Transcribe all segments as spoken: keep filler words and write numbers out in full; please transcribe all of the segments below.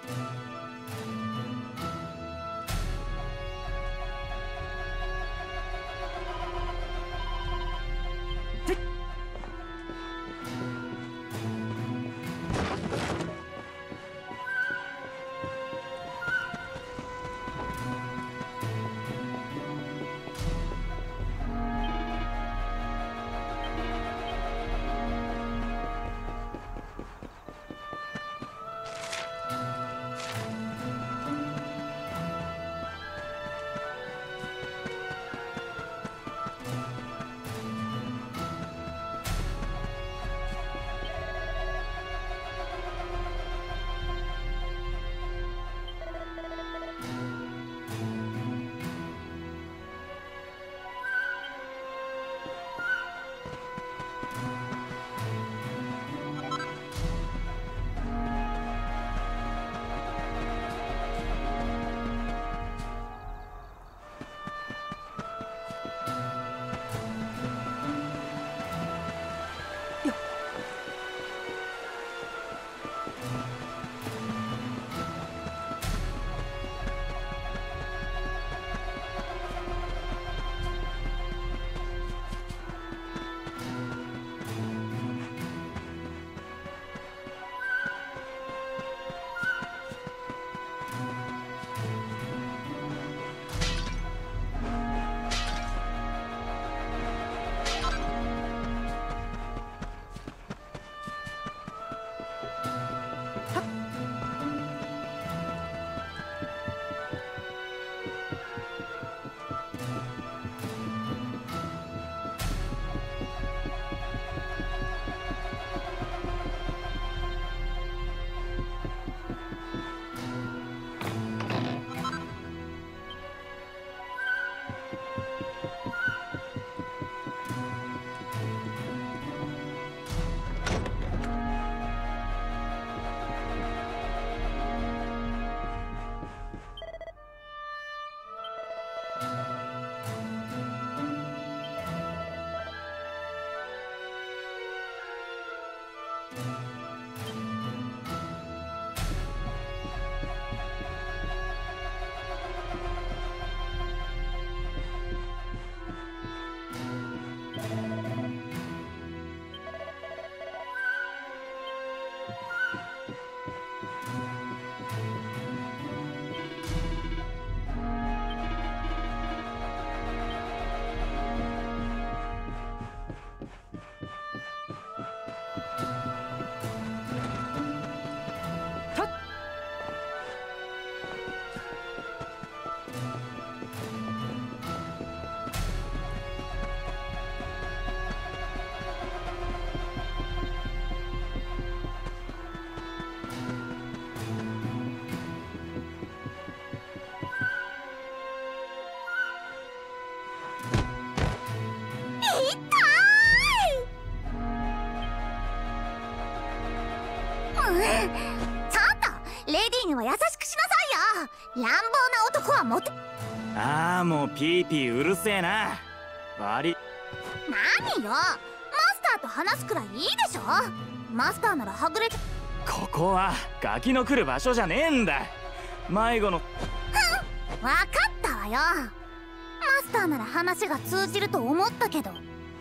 レディーには優しくしなさいよ。乱暴な男はモテ。 ああ、もうピーピーうるせえな。悪い。 何よ、マスターと話すくらいいいでしょ。マスターならはぐれて。 ここはガキの来る場所じゃねえんだ。迷子の。 分かったわよ。マスターなら話が通じると思ったけど。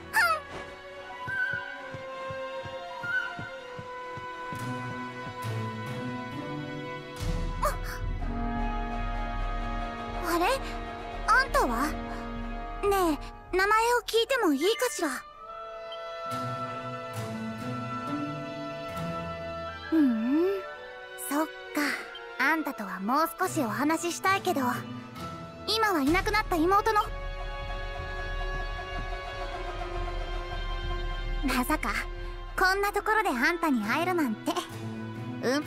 あれ、あんたは？ねえ、名前を聞いてもいいかしら？ふん、そっか。あんたとはもう少しお話ししたいけど、今はいなくなった妹の。まさかこんなところであんたに会えるなんて。うん。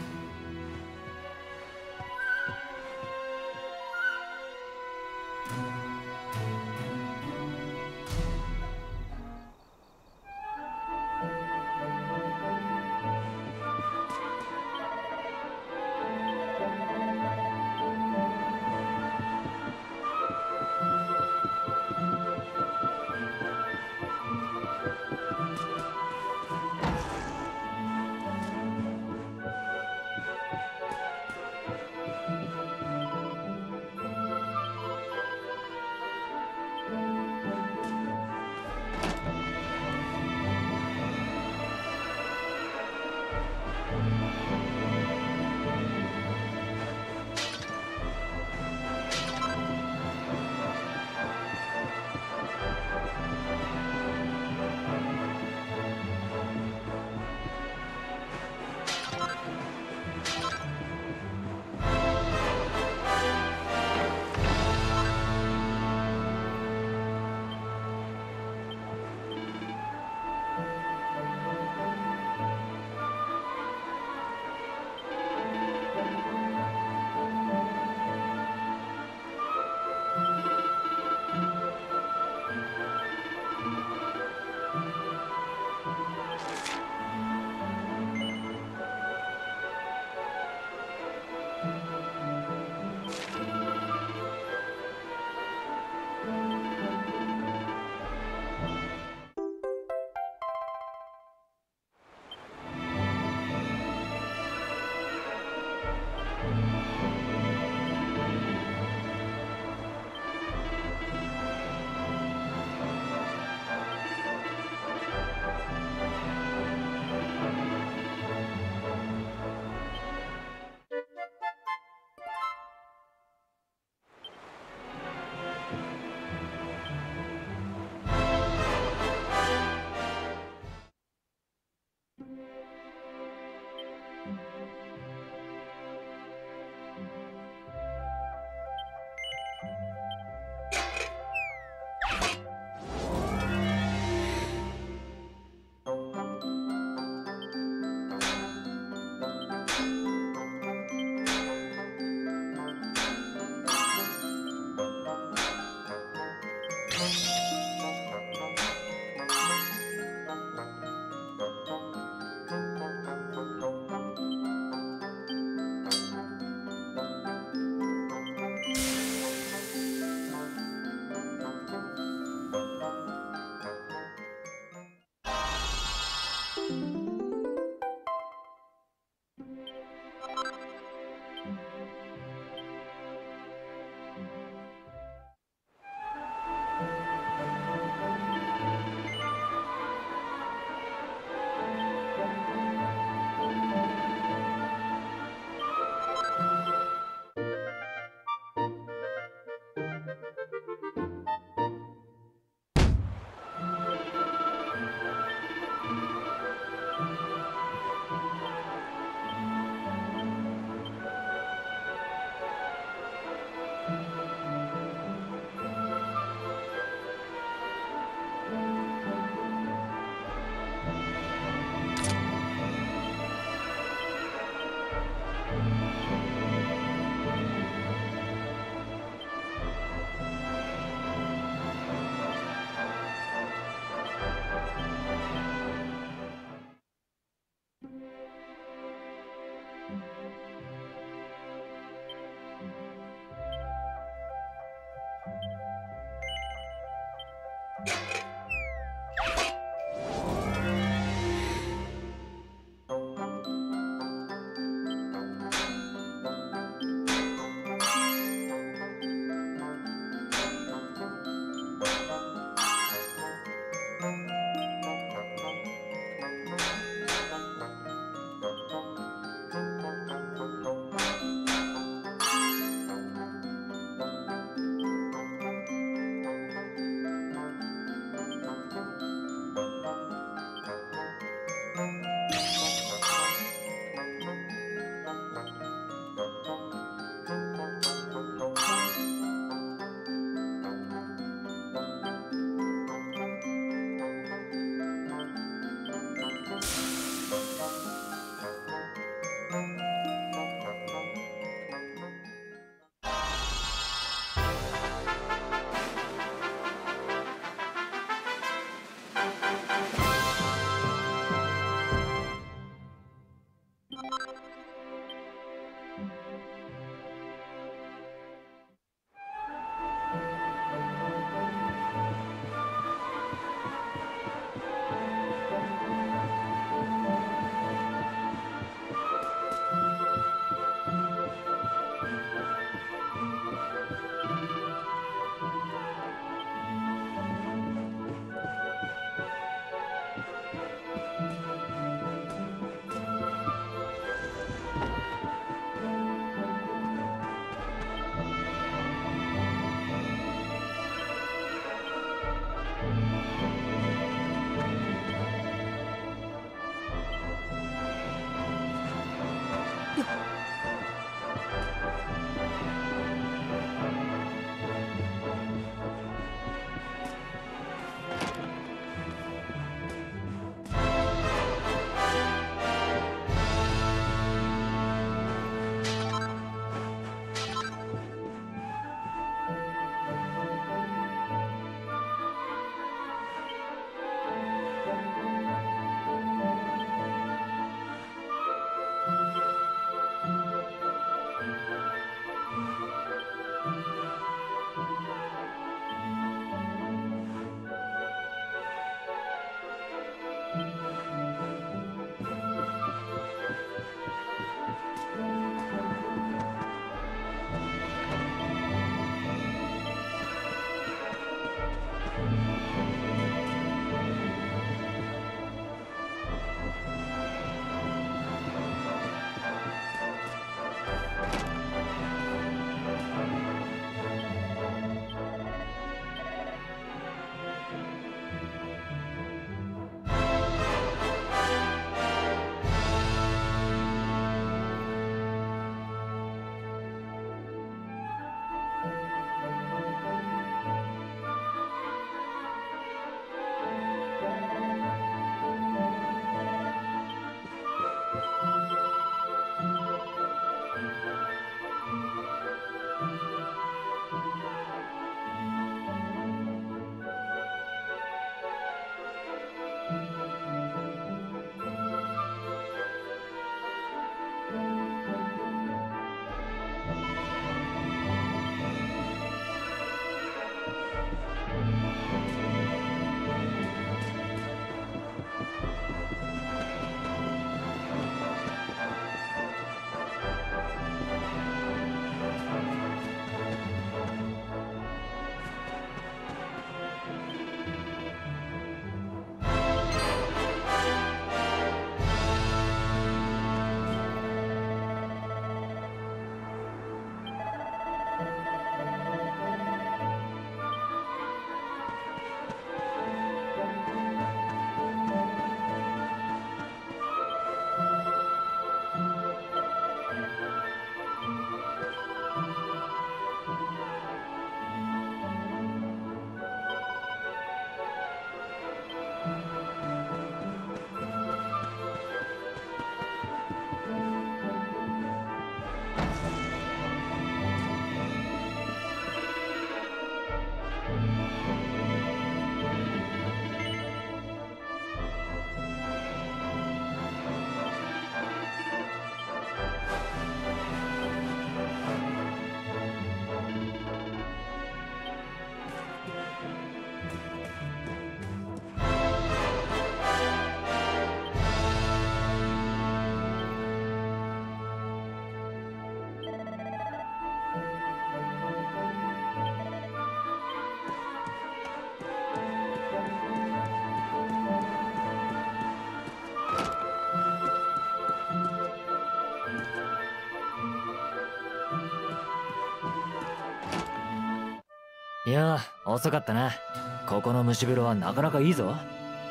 いや遅かったな。ここの蒸し風呂はなかなかいいぞ。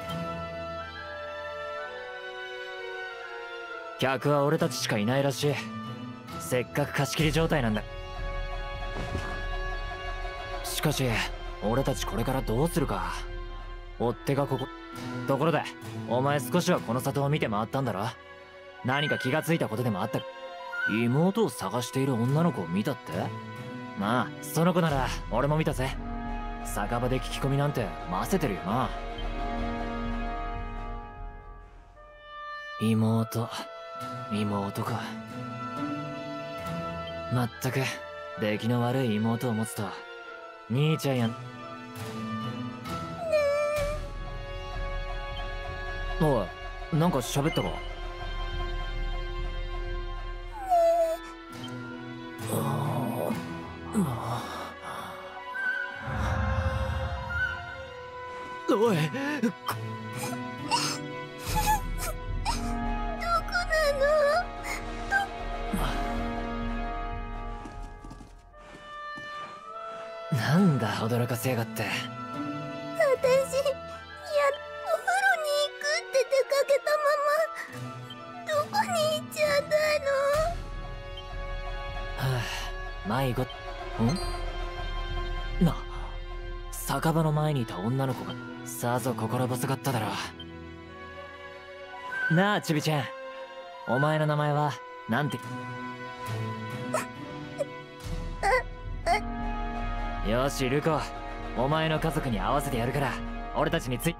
客は俺たちしかいないらしい。せっかく貸し切り状態なんだ。しかし俺たちこれからどうするか。追っ手がここ。ところでお前少しはこの里を見て回ったんだろ。何か気がついたことでもあった？妹を探している女の子を見たって？まあその子なら俺も見たぜ。酒場で聞き込みなんてませてるよな。妹妹か。まったく出来の悪い妹を持つと兄ちゃんやん。おい、なんか喋ったか？おい、こなんだ驚かせやがって。 私、や、お風呂に行くって出かけたまま、どこに行っちゃったの？ はあ、迷子。んな、酒場の前にいた女の子がさぞ心細かっただろう。なあチビちゃん、お前の名前はなんて？よしルコ、お前の家族に合わせてやるから俺たちについ。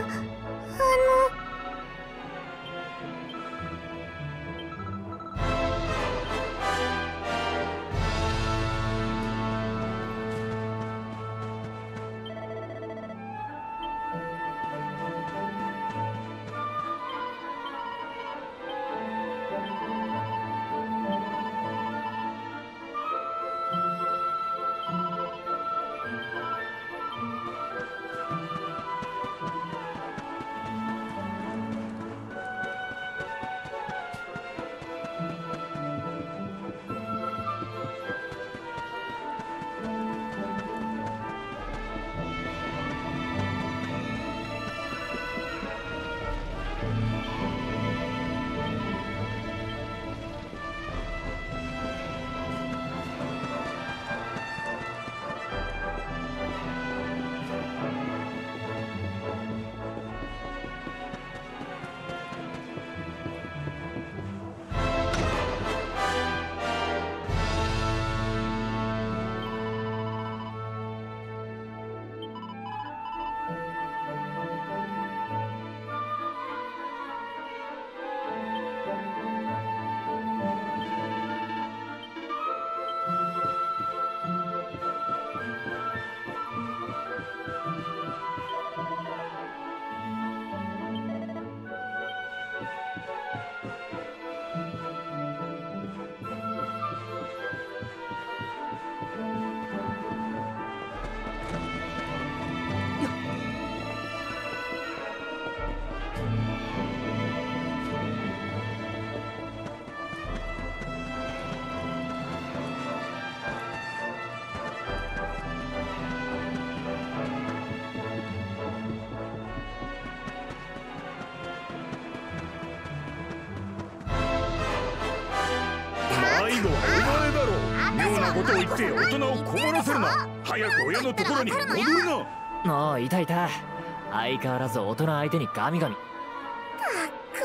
ことを言って大人を困らせるな。早く親のところに戻るな。 ああ、いたいた。相変わらず大人相手にガミガミ。 たく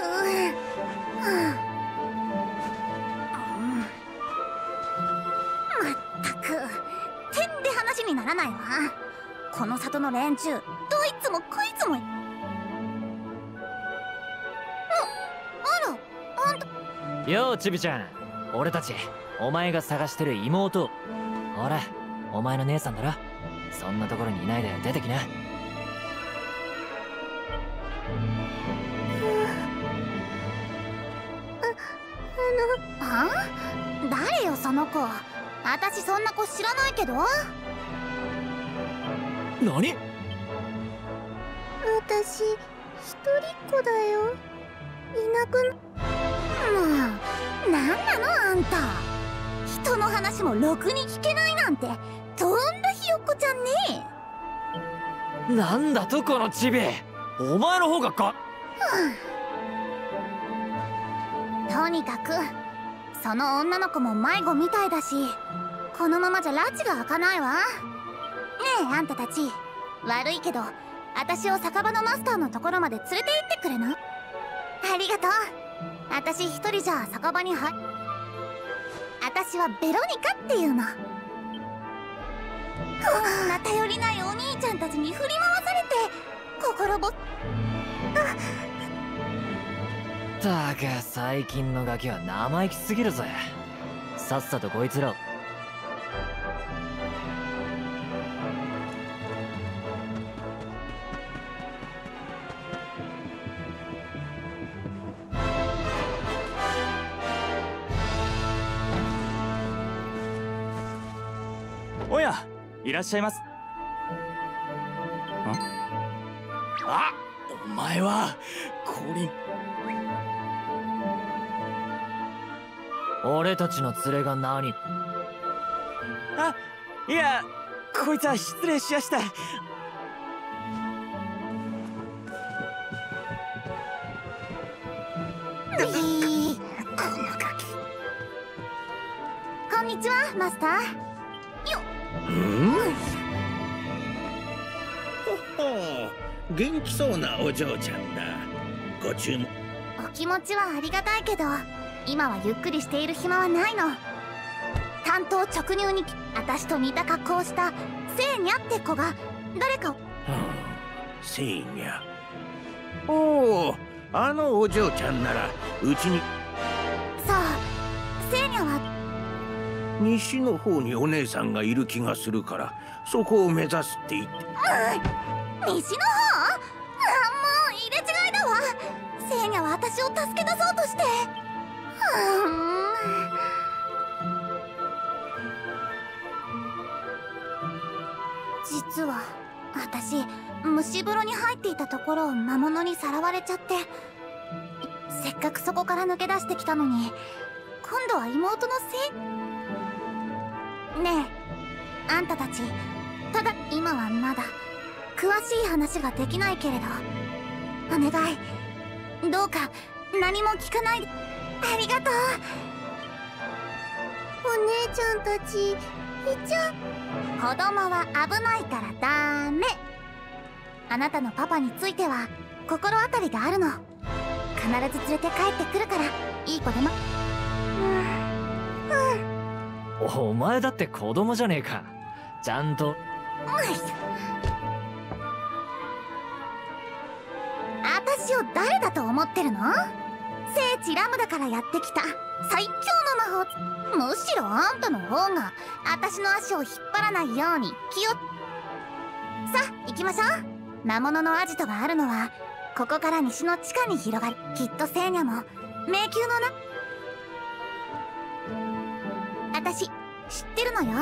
まったくてんで話にならないわ。この里の連中どいつもこいつも。ああら、あんた。 よう、ちびちゃん。俺たちお前が探してる妹を。ほら、お前の姉さんだろ。そんなところにいないで出てきな。 あ、あの、あ？誰よその子。私そんな子知らないけど。 何？ 私一人っ子だよ。いなくな。もうなんなのあんた。人の話もろくに聞けないなんてとんだひよっこちゃんね。 なんだとこのチビ。お前の方がか。 とにかくその女の子も迷子みたいだし、このままじゃ拉致が開かないわ。ねえあんたたち、悪いけど私を酒場のマスターのところまで連れて行ってくれな。ありがとう。私一人じゃ酒場に入。私はベロニカっていうの。こんな頼りないお兄ちゃんたちに振り回されて心ぼっ。 ったく最近のガキは生意気すぎるぜ。さっさとこいつらを。 おや、いらっしゃいます。あ、お前はコリン。 俺たちの連れが何？ あ、いや、こいつは失礼しやした。 こんにちはマスター。よっ。 うん、ほほう、元気そうなお嬢ちゃんだ。ご注文。 お気持ちはありがたいけど今はゆっくりしている暇はないの。単刀直入に私と似た格好をした聖にゃって子が誰かを。 はあ、聖にゃ。 おう、あのお嬢ちゃんならうちに。 そう、セーニャは西の方にお姉さんがいる気がするから、そこを目指すって言って。 うん、西の方？あ、もう入れ違いだわ。セーニャは私を助け出そうとして。うーん。実は私、蒸し風呂に入っていたところを魔物にさらわれちゃって、せっかくそこから抜け出してきたのに、今度は妹のせい。ねえ、あんたたち、ただ今はまだ詳しい話ができないけれど、お願い、どうか何も聞かないで。ありがとう。お姉ちゃんたち、いっちゃん。子供は危ないからダメ。あなたのパパについては心当たりがあるの。必ず連れて帰ってくるから、いい子でも。うん、 お前だって子供じゃねえか。ちゃんと。 私を誰だと思ってるの？聖地ラムダからやってきた最強の魔法。むしろあんたの方が私の足を引っ張らないように気を。さあ行きましょう。魔物のアジトがあるのはここから西の地下に広がる。きっとセーニャも迷宮のな。私知ってるのよ。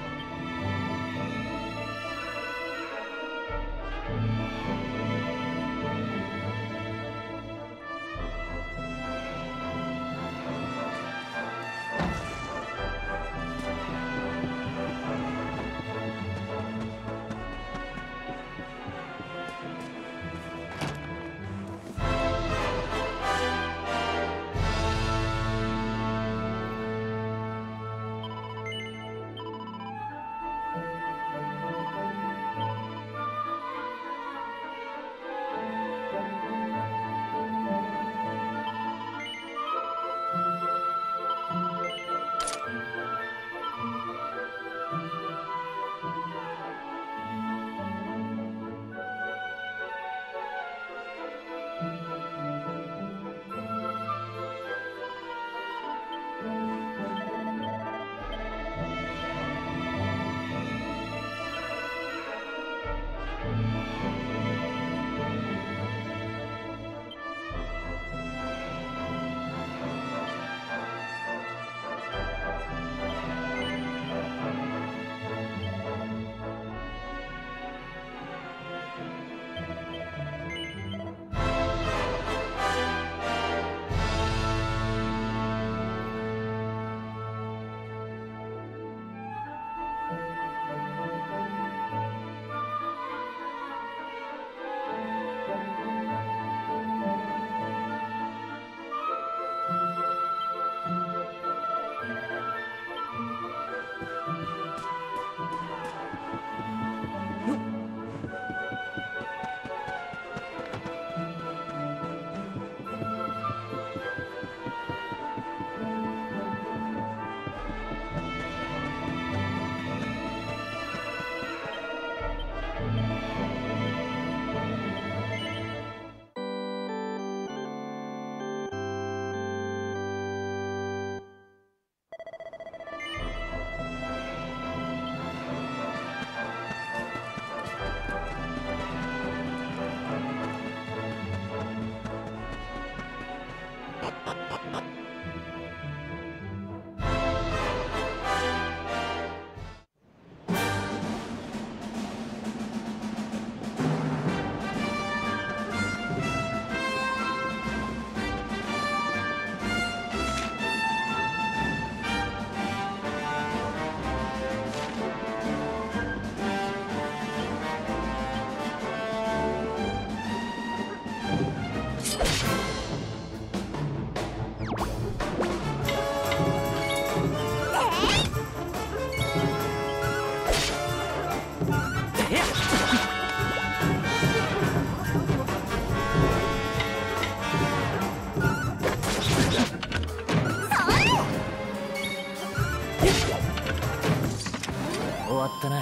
終わったな。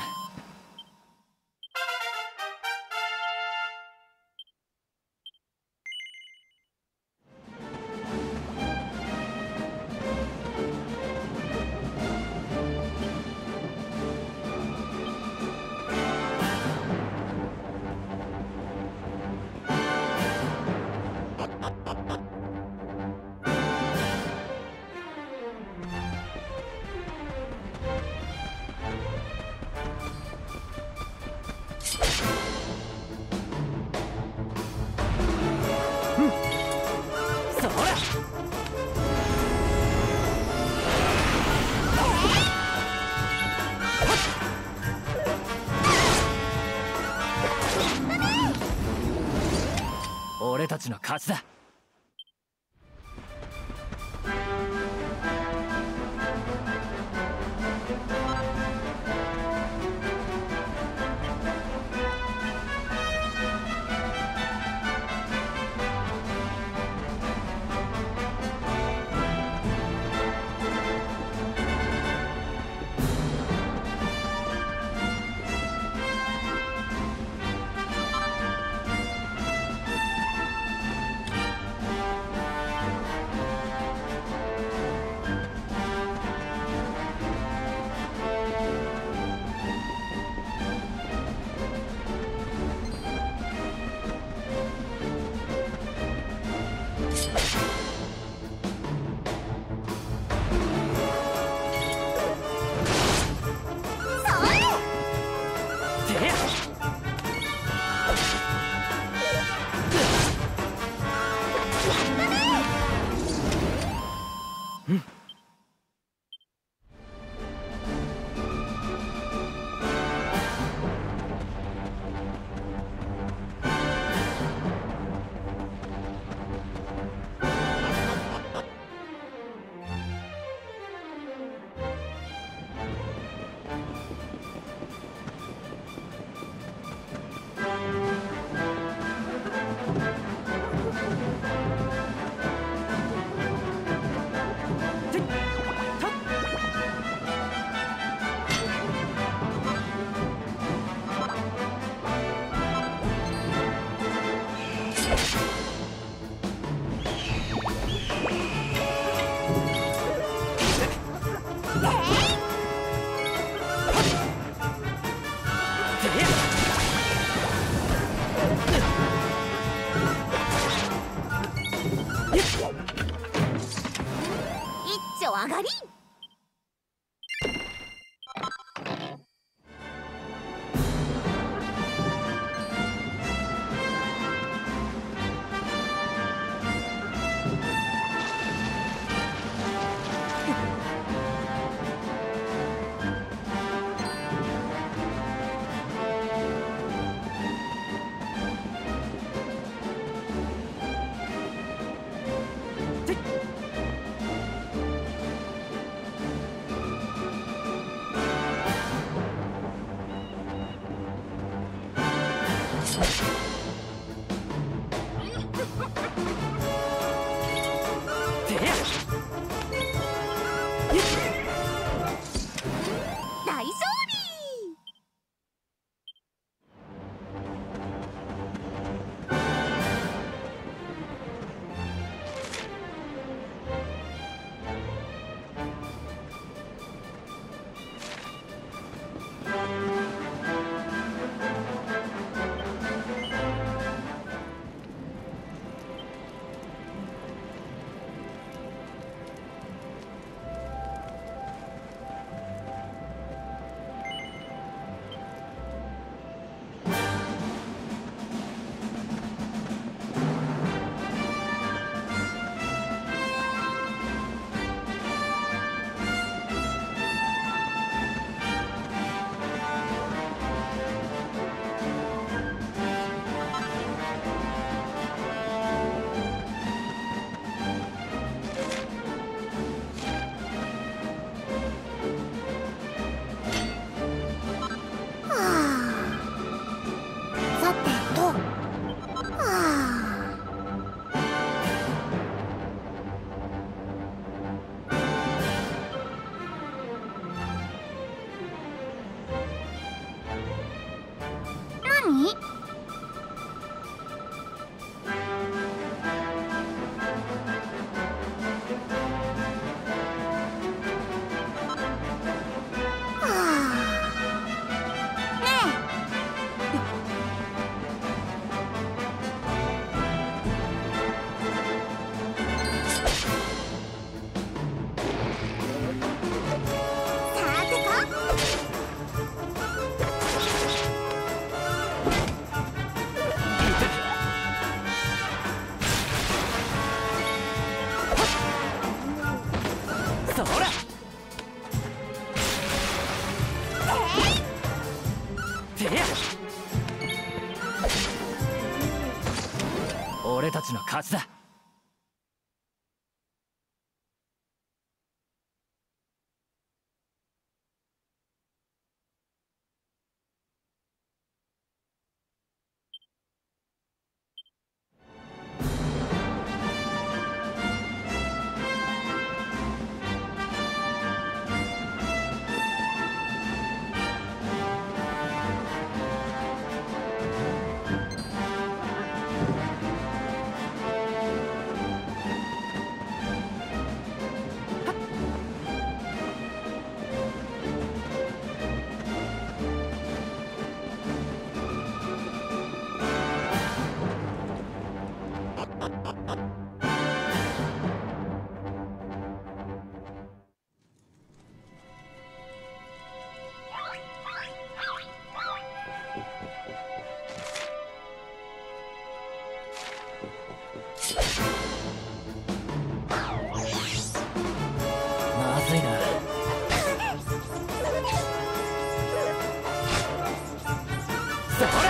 そら俺たちの勝ちだ。 一丁上がり。 俺たちの勝ちだ。まずいな。それ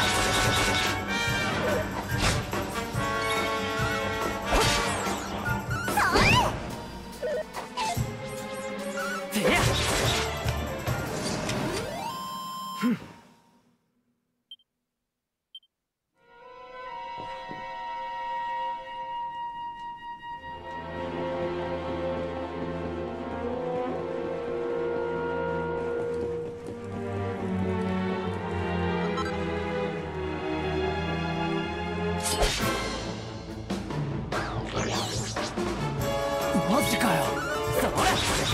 マジかよ。それ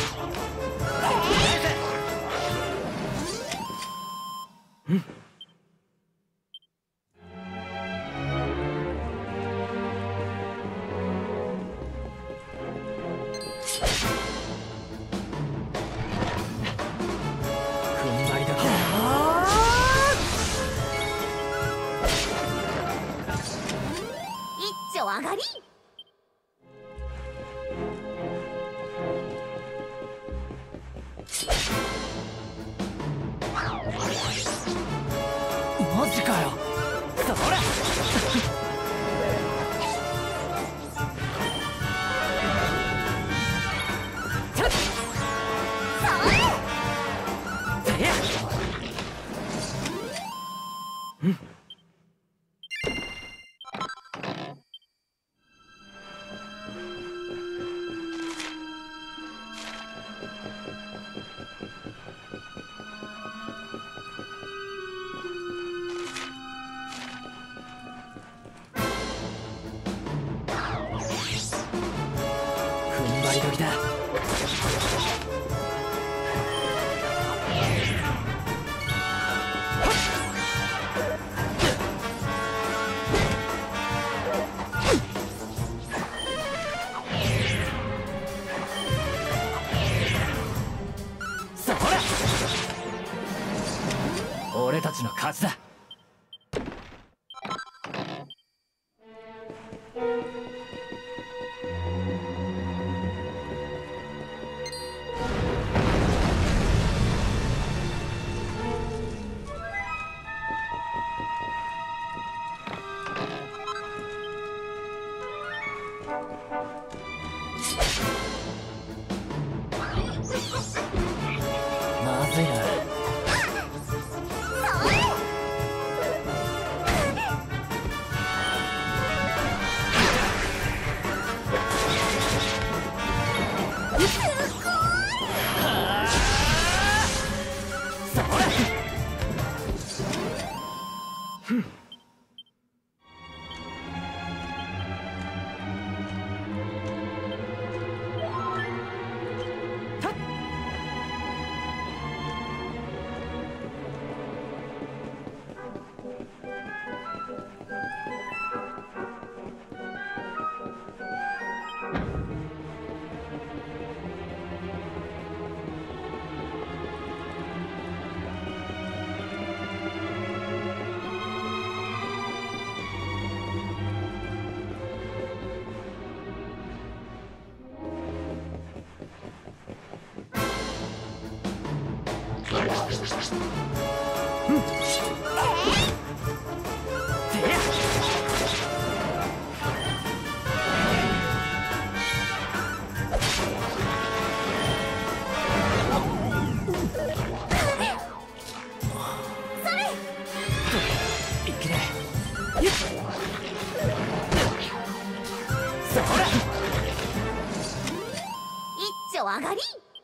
うん上がり。 マジかよ。それうん踏ん張り時だ。それ俺たちの勝ちだ。まずいな。 上がり。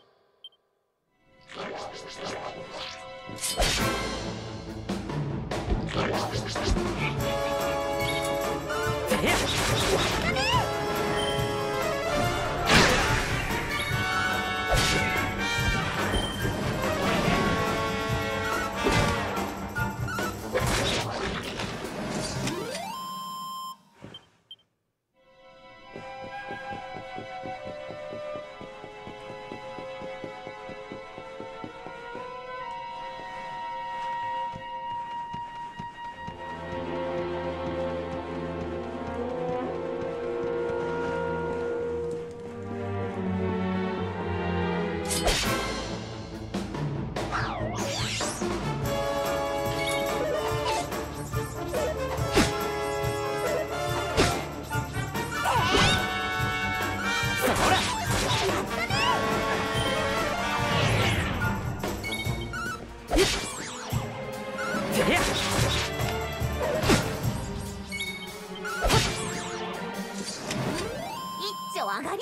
一丁上がり。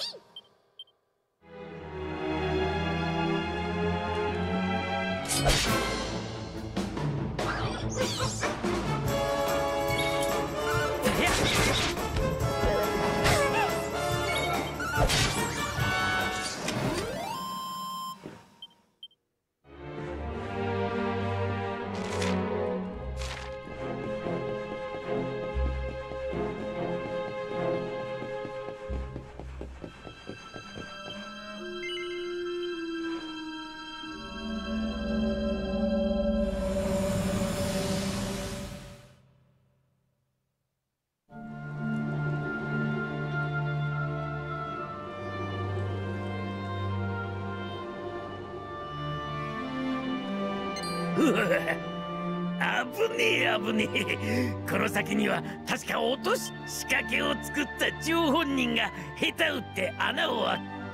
危ねえ危ねえ。この先には確か落とし仕掛けを作った張本人が下手打って穴を開け。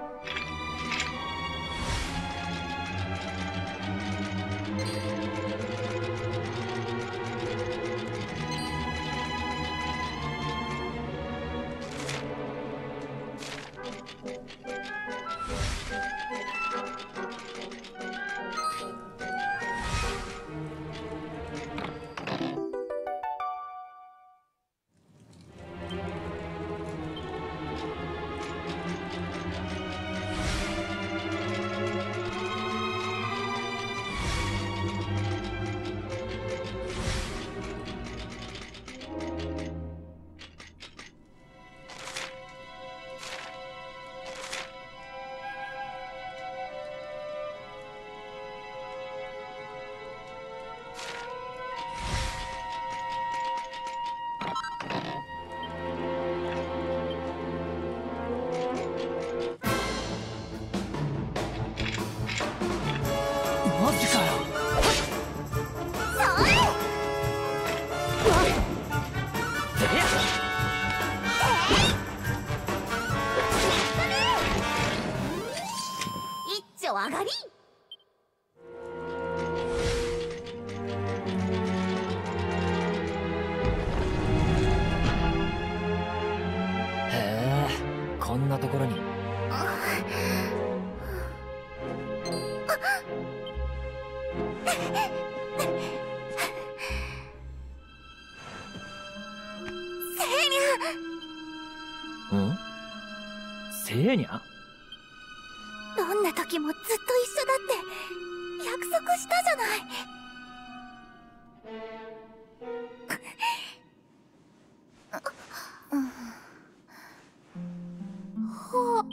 マジかよ。 それ一丁上がり。 へえ、こんなところに。ん？セーニャ？ どんな時もずっと一緒だって約束したじゃない。ほ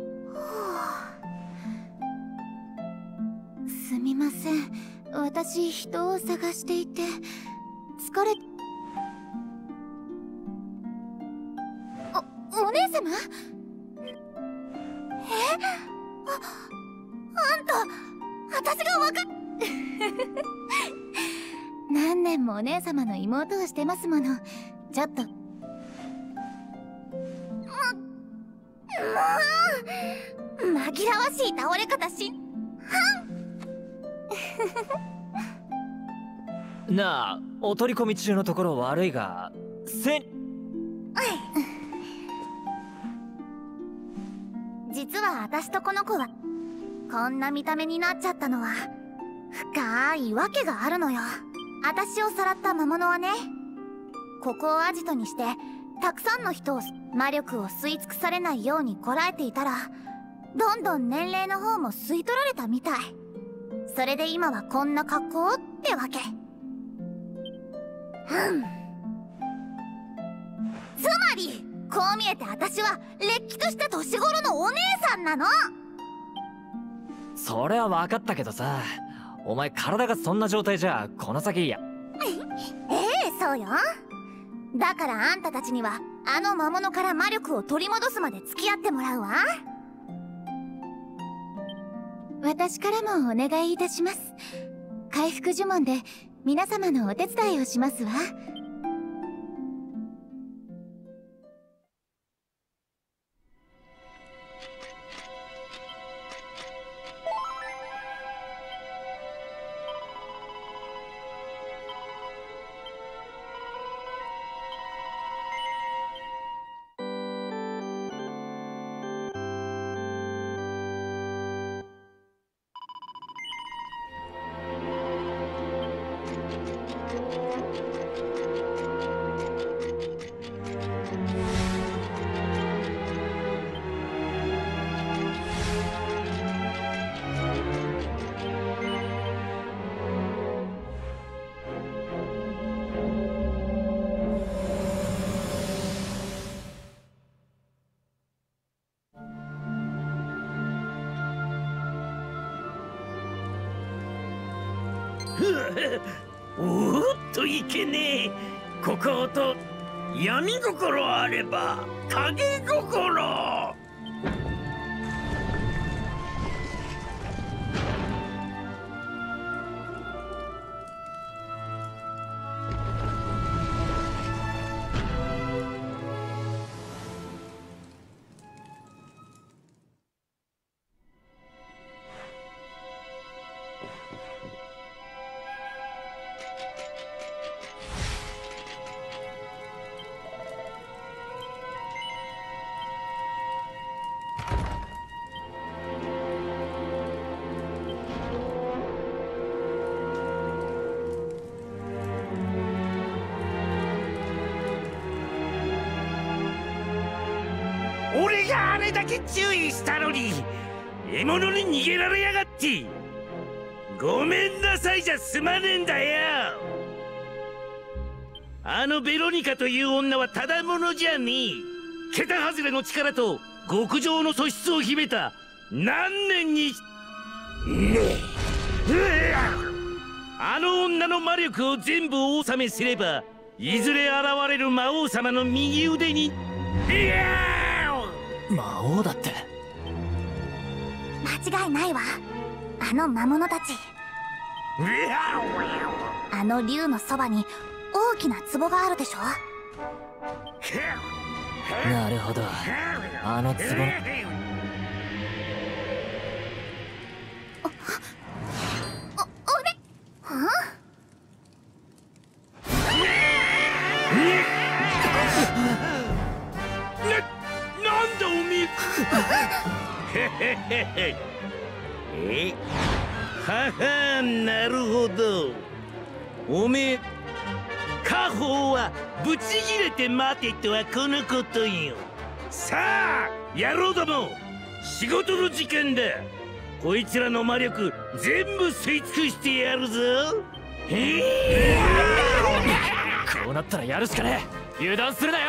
すみません、私人を探していて疲れ。お、お姉様？え？あ、あんた、私がわかっ何年もお姉様の妹をしてますもの。ちょっとももう紛らわしい倒れ方しなあ、お取り込み中のところ悪いが、せ実は私とこの子はこんな見た目になっちゃったのは深い訳があるのよ。私をさらった魔物はね、ここをアジトにしてたくさんの人を魔力を吸い尽くされないようにこらえていたら、どんどん年齢の方も吸い取られたみたい。それで今はこんな格好ってわけ。うんつまりこう見えて私はれっきとした年頃のお姉さんなの。 それは分かったけどさ、お前体がそんな状態じゃこの先や。 ええ、そうよ。だからあんたたちにはあの魔物から魔力を取り戻すまで付き合ってもらうわ。私からもお願いいたします。回復呪文で皆様のお手伝いをしますわ。 おーっといけねえ。ここと闇心あれば影心。 れだけ注意したのに獲物に逃げられやがって。ごめんなさいじゃ済まねえんだよ。あのベロニカという女はただものじゃねえ。桁外れの力と極上の素質を秘めた何年にあの女の魔力を全部お納めすれば、いずれ現れる魔王様の右腕に。いや魔王だって。 間違いないわ。あの魔物たち。あの竜のそばに大きな壺があるでしょ。 なるほど、あの壺。 えははなるほど。おめえ家宝はブチギレて待てとはこのことよ。さあ野郎ども、仕事の時間だ。こいつらの魔力全部吸い尽くしてやるぞ。 こうなったらやるしかねえ。油断するなよ。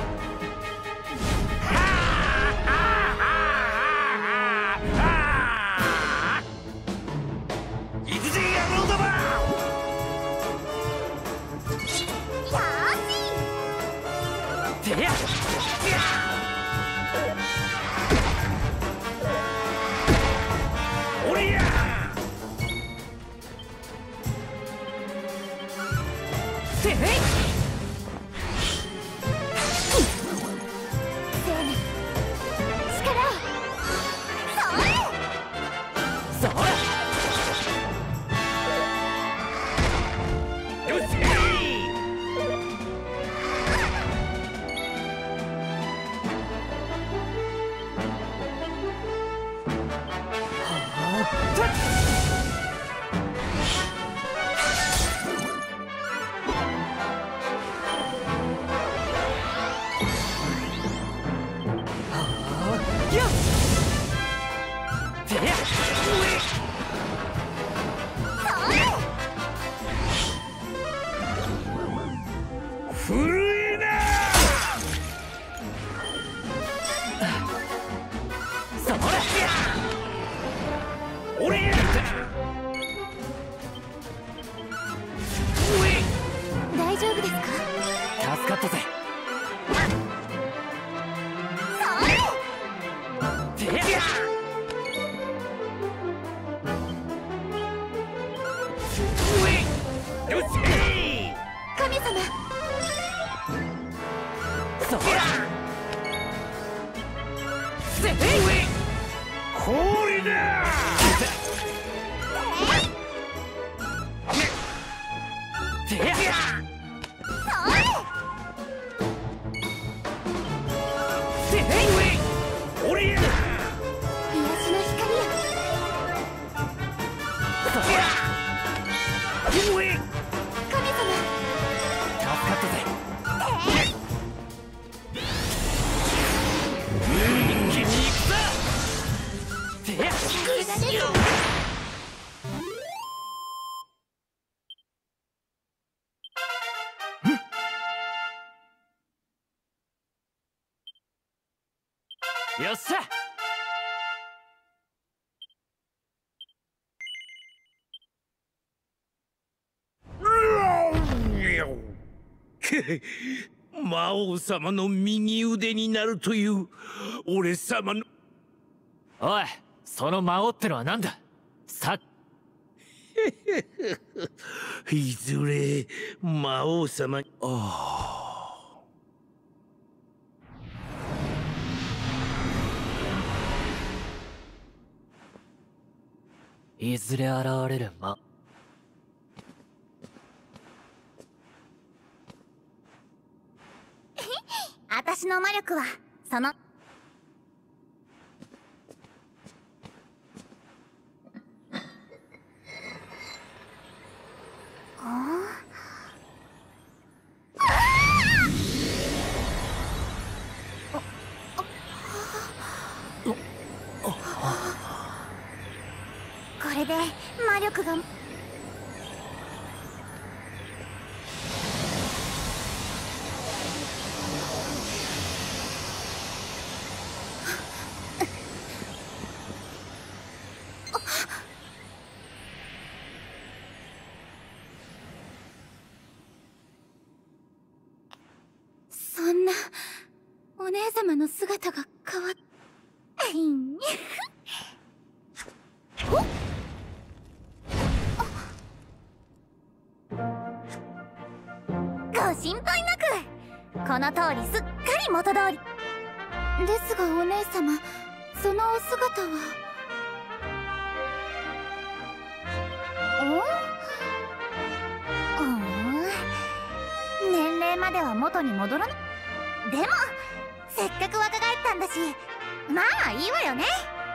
大丈夫ですか？ 助かったぜ。 神様。 そら氷だ。 よっしゃ。 魔王様の右腕になるという俺様の。 おい、その魔王ってのは何だ。さいずれ魔王様。ああ、 いずれ現れる魔。 私の魔力はそのれで魔力が。そんなお姉様の姿が変わっご心配なく。この通りすっかり元通りですが、お姉様、そのお姿は。おうん、年齢までは元に戻らない。でもせっかく若返ったんだし、まあいいわよね。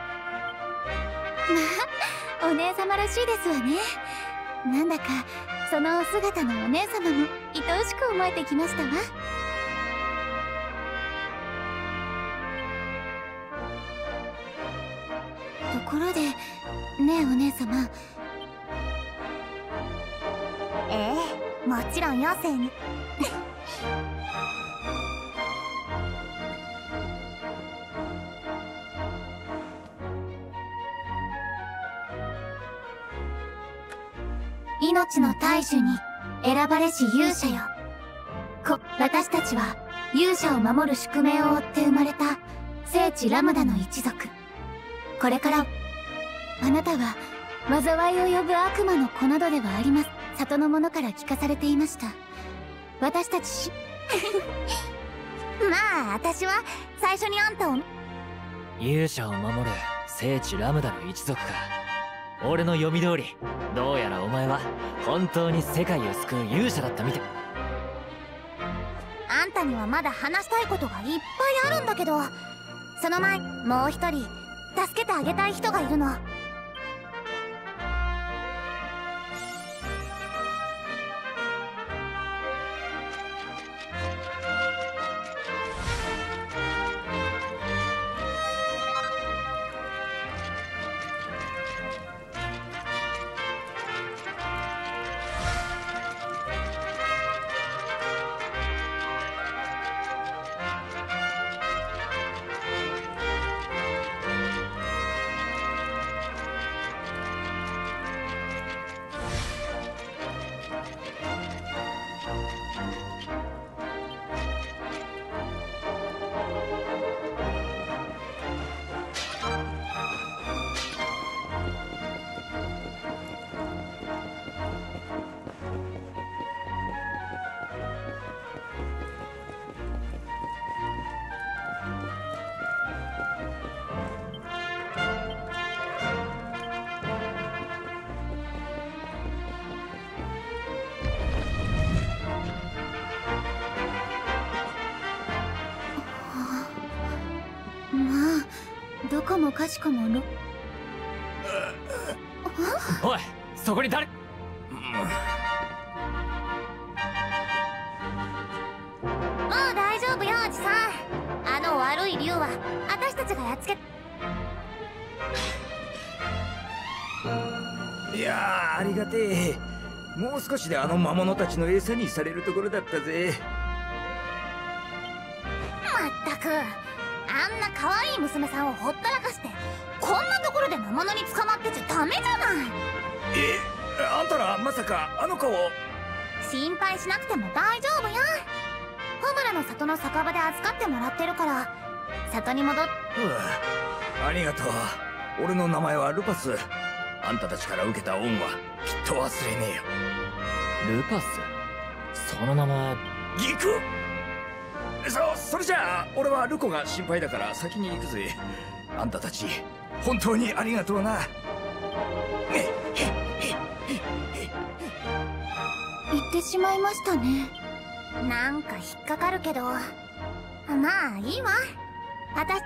まあお姉様らしいですわね。なんだかそのお姿のお姉様も愛おしく思えてきましたわ。ところでねえ、お姉様。ええ、もちろん妖精に命の大樹に選ばれし勇者よ。こ私たちは勇者を守る宿命を負って生まれた聖地ラムダの一族。これからあなたは災いを呼ぶ悪魔の子などではあります。里の者から聞かされていました。私たちしまあ私は最初にあんたを。 勇者を守る聖地ラムダの一族か。俺の読み通り、どうやらお前は本当に世界を救う勇者だったみたい。 あんたにはまだ話したいことがいっぱいあるんだけど、その前もう一人助けてあげたい人がいるの。どこもかしこもろ。 おい、そこに誰。もう大丈夫よ、おじさん。あの悪い竜は私たちがやっつけ。 いやー、ありがてえ。もう少しであの魔物たちの餌にされるところだったぜ。 まったく、あんな可愛い娘さんをほったらかして、こんなところで魔物に捕まってちゃダメじゃない。 え、あんたらまさかあの子を。 心配しなくても大丈夫よ。ホムラの里の酒場で預かってもらってるから、里に戻っ。 ありがとう。俺の名前はルパス。あんたたちから受けた恩はきっと忘れねえよ。 ルパス、その名前。 ギク。そそれじゃあ俺はルコが心配だから先に行くぜ。あんたたち本当にありがとうな。 言ってしまいましたね。なんか引っかかるけど、まあいいわ。あた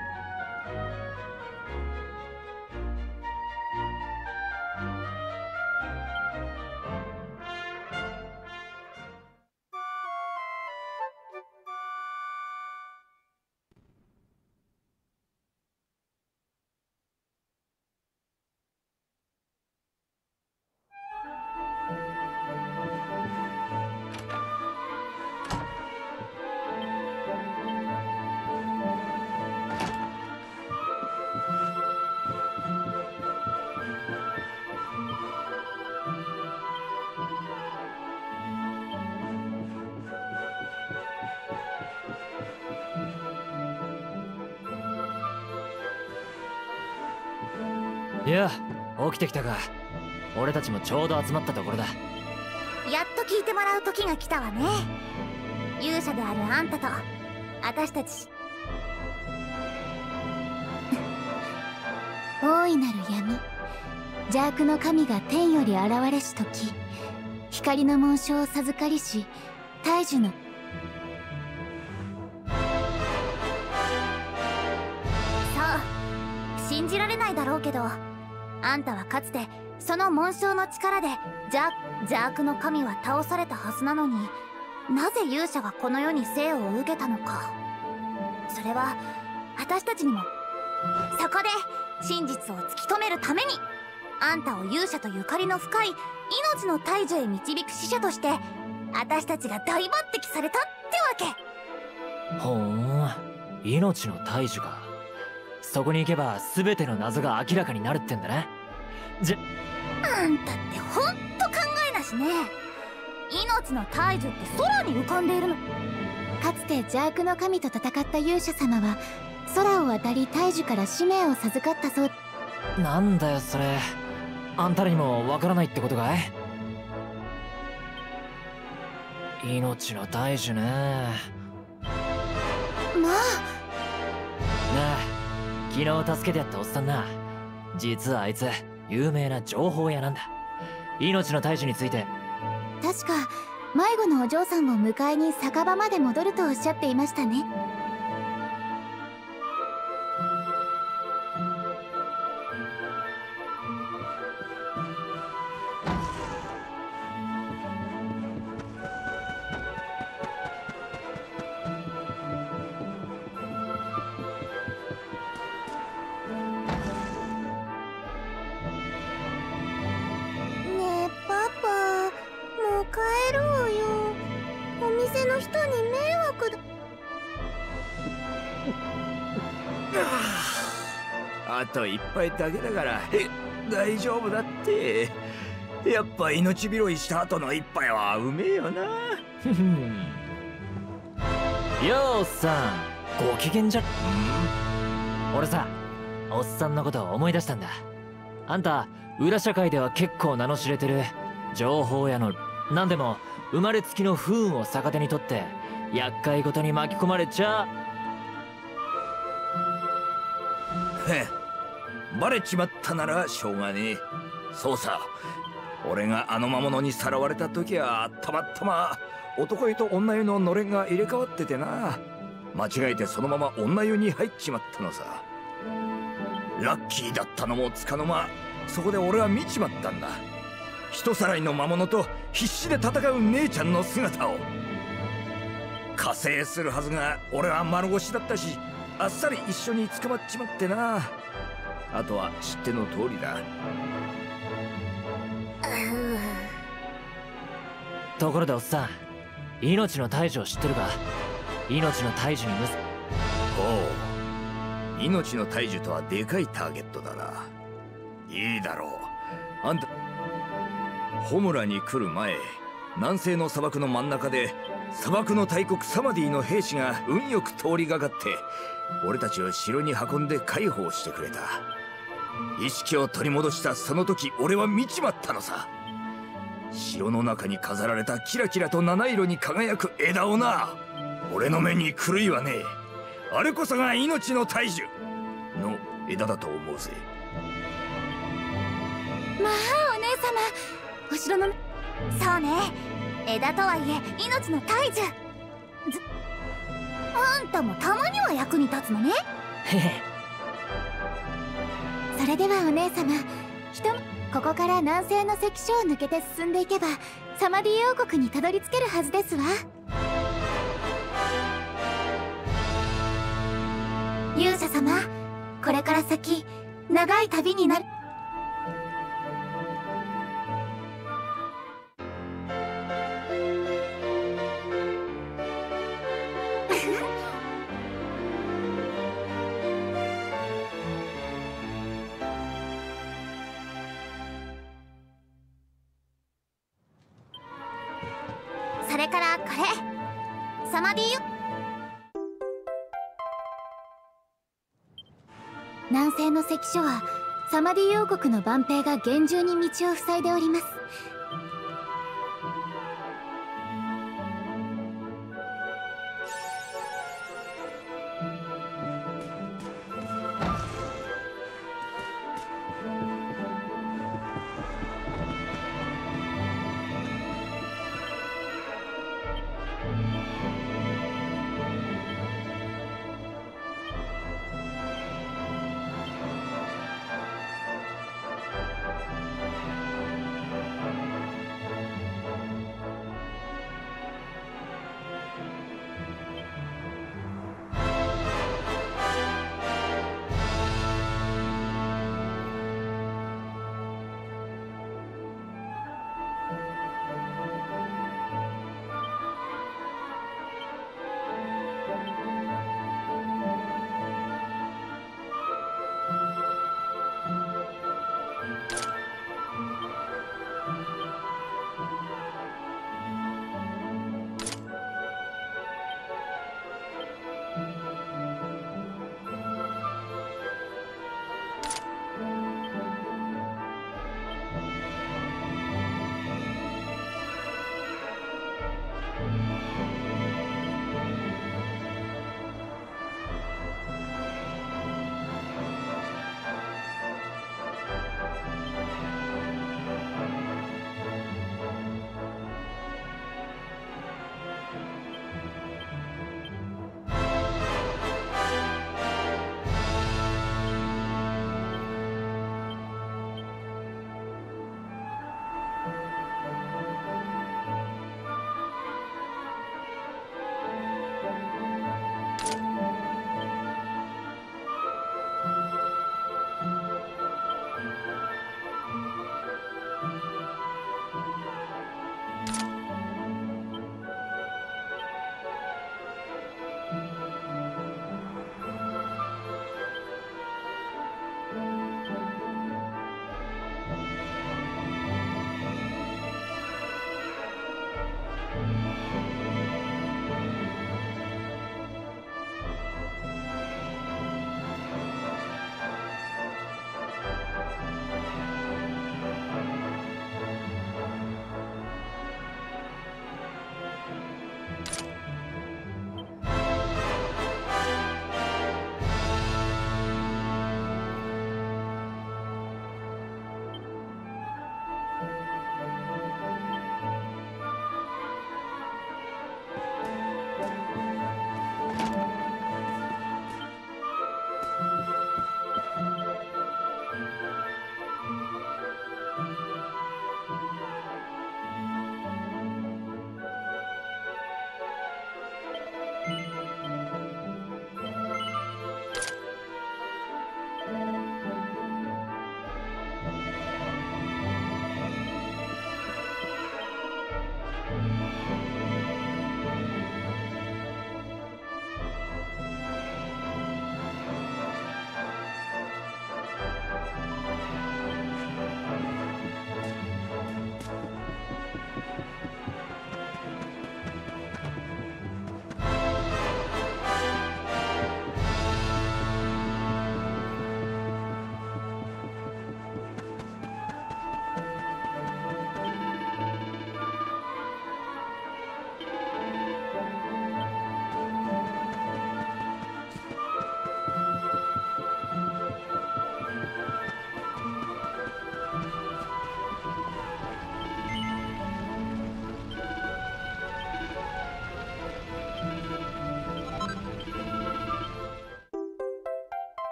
いや、起きてきたか。俺たちもちょうど集まったところだ。 やっと聞いてもらう時が来たわね。勇者であるあんたと私たち。 大いなる闇、邪悪の神が天より現れし時、光の紋章を授かりし大樹のそう信じられないだろうけど、あんたはかつてその紋章の力で邪邪悪の神は倒されたはずなのに、なぜ勇者がこの世に生を受けたのか。それは私たちにも。そこで真実を突き止めるために、あんたを勇者とゆかりの深い命の大樹へ導く使者として私たちが大抜擢されたってわけ。 ほーん、命の大樹か。そこに行けば全ての謎が明らかになるってんだな。じゃあんたってほんと考えなしね。命の大樹って空に浮かんでいるの。 かつて邪悪の神と戦った勇者様は空を渡り大樹から使命を授かったそう。 なんだよそれ。あんたらにもわからないってことかい？命の大樹ね。 まあなあ、昨日助けてやったおっさんな、実はあいつ有名な情報屋なんだ。命の大樹について。 確か迷子のお嬢さんを迎えに酒場まで戻るとおっしゃっていましたね。 ねえパパ、もう帰ろうよ。お店の人に迷惑だ。 あと一杯だけだからえ大丈夫だって。やっぱ命拾いした後の一杯はうめえよな。 ふふん。よーおっさん、ご機嫌じゃ。俺さ、おっさんのことを思い出したんだ。あんた裏社会では結構名の知れてる情報屋の、なんでも生まれつきの不運を逆手にとって厄介事に巻き込まれちゃ。 へん、バレちまったならしょうがねえ。そうさ、俺があの魔物にさらわれた時はたまたま男湯と女湯ののれんが入れ替わっててな、間違えてそのまま女湯に入っちまったのさ。ラッキーだったのもつかの間、そこで俺は見ちまったんだ。人さらいの魔物と必死で戦う姉ちゃんの姿を。加勢するはずが俺は丸腰だったし、あっさり一緒に捕まっちまってな。あとは知っての通りだ。 ところでおっさん、命の大樹を知ってるか？命の大樹にむすおう、命の大樹とはでかいターゲットだな。いいだろう。あんたホムラに来る前、南西の砂漠の真ん中で砂漠の大国サマディの兵士が運よく通りがかって俺たちを城に運んで解放してくれた。意識を取り戻したその時、俺は見ちまったのさ。城の中に飾られたキラキラと七色に輝く枝をな。俺の目に狂いはねえ。あれこそが命の大樹の枝だと思うぜ。 まあお姉様、お城のそうね、枝とはいえ命の大樹。ずあんたもたまには役に立つのね。 へへ。 それではお姉様、ひとここから南西の関所を抜けて進んでいけばサマディ王国にたどり着けるはずですわ。勇者様、これから先長い旅になる。 それからこれ、サマディよ。 南西の関所はサマディ王国の万兵が厳重に道を塞いでおります。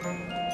う